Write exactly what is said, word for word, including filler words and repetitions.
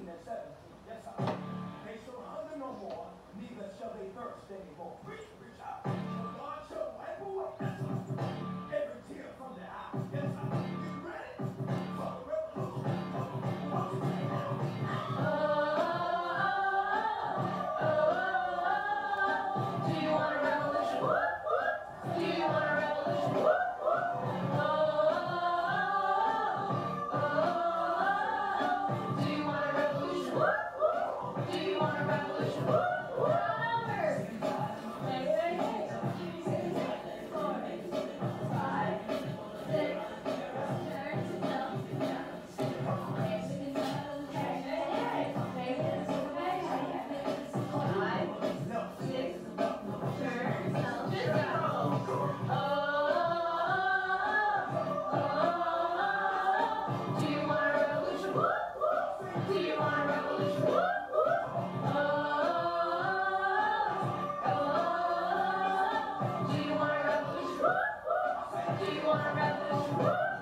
sixteen and seventeen. Yes, sir. They shall hunger no more, neither shall they thirst anymore. Reach, reach out. For God shall wipe away, yes, sir, every tear from their eye. Yes, sir. You ready for the revolution? What you say now? Do you want a revolution? Do you want a revolution? Do you want a revolution? Do you want a revolution? Numbers. Hey, hey, hey. Six, four, five, six, turn to down. Hey, hey, hey. Hey, hey, hey. Five, six, turn, just go. Oh, oh, do you want a revolution? Do you want a revolution? Oh, oh, do you want a revolution? Do you want a revolution?